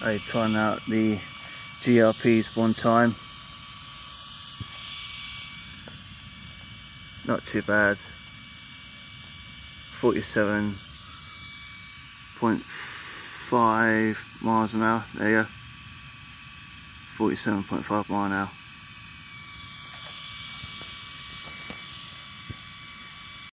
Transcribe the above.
I tried out the GRPs one time. Not too bad. 47.5 miles an hour. There you go. 47.5 miles an hour.